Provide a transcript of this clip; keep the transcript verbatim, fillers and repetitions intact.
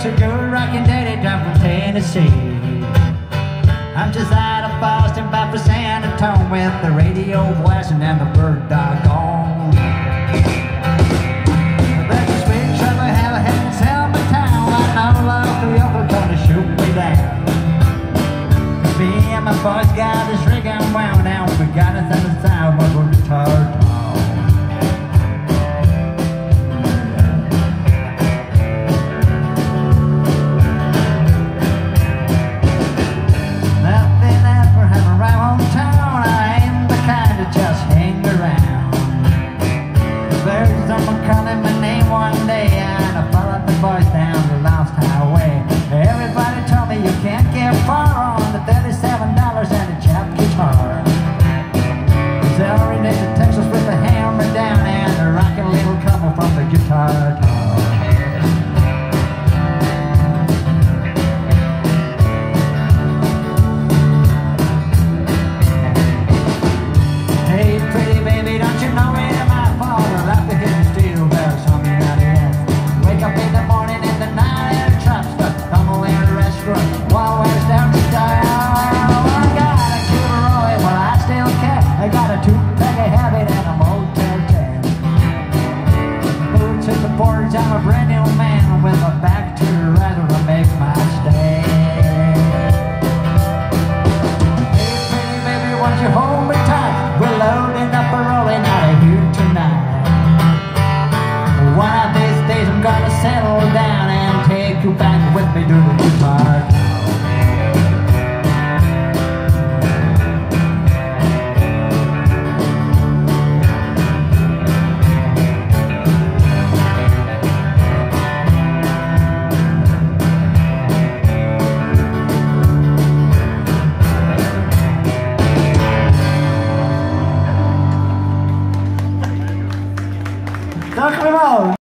a good rockin' daddy down from Tennessee. I'm just out of Boston, back for San Antonio, with the radio blasting and the bird dog on. That's a sweet trouble, have a head in Selma town. I know love the upper gonna shoot me down. Me and my boys got this rig unwound now. We got us on the sound of a guitar tone. Calling my name one day, and I followed the boys down the lost highway. Everybody told me you can't get far on the thirty-seven dollars and a chap guitar. Accelerated to Texas with the hammer down and a rockin' little couple from the guitar tower. Hey pretty baby, don't you know it ain't my fault? I left the hidden steel bells on me out here. Wake up in the morning in the night in a truck stuck somewhere in a restaurant while we're down the style. I got a Cuba Roy, well I still care. I got a two-pack of habit and a Motel ten. Boots at the porch, I'm a brand new man with my back to the right when I make my stay. Hey pretty baby, won't you hold me tight? We're loading up and rolling out of here tonight. One of these days I'm gonna settle down and take you back with me to the guitar. Dank u wel.